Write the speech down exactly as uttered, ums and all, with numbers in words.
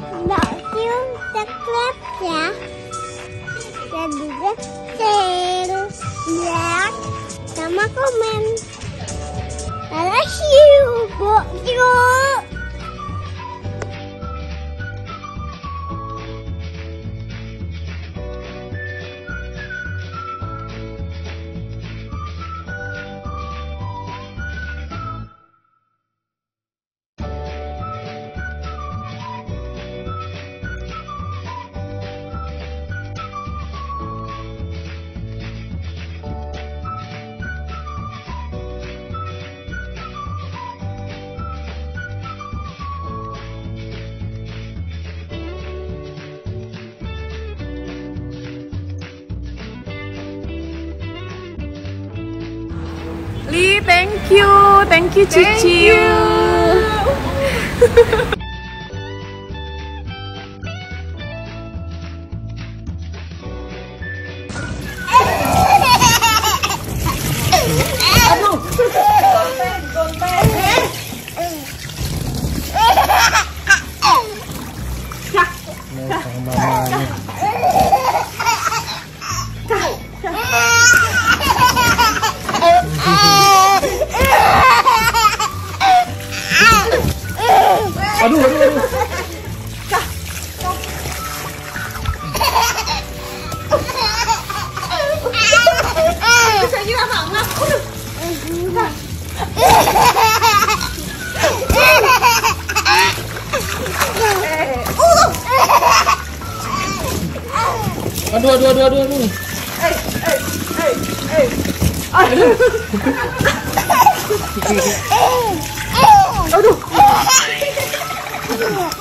Thankyou, subscribe ya. Dan juga share, like, sama komen. I love you, Batu. Li, thank you, thank you Cici. Aduh, gonteng, gonteng. Cak, cak, mamanya. Aduh, aduh, aduh. Cah, cah. Bisa juga hangat. Aduh, aduh, aduh, aduh, aduh. Eh, eh, eh, eh. Aduh. Aduh.